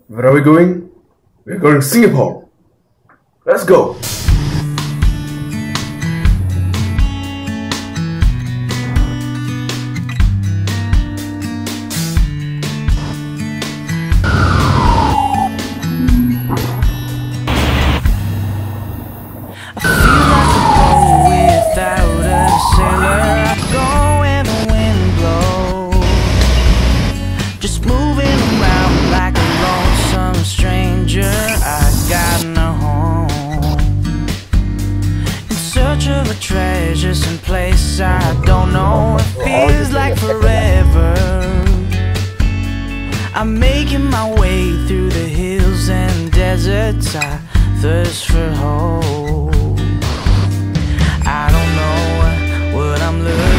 Where are we going? We're going to Singapore. Let's go. Treasure some place I don't know. It feels like forever. I'm making my way through the hills and deserts. I thirst for hope. I don't know what I'm looking